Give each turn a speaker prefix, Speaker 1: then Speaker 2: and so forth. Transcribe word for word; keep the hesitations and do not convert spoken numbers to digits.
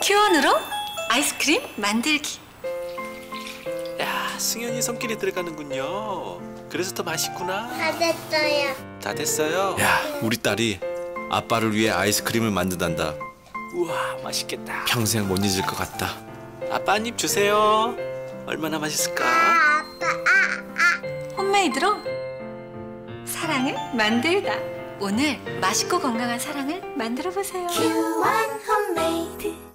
Speaker 1: 큐원으로 아이스크림 만들기.
Speaker 2: 야, 승현이 손길이 들어가는군요. 그래서 더 맛있구나.
Speaker 3: 다 됐어요.
Speaker 2: 다 됐어요?
Speaker 4: 야, 우리 딸이 아빠를 위해 아이스크림을 만든단다.
Speaker 2: 우와, 맛있겠다.
Speaker 4: 평생 못 잊을 것 같다.
Speaker 2: 아빠 한 입 주세요. 얼마나 맛있을까?
Speaker 3: 아, 아빠, 아, 아.
Speaker 1: 홈메이드로 사랑을 만들다. 오늘 맛있고 건강한 사랑을 만들어 보세요.
Speaker 5: 큐원 홈메이드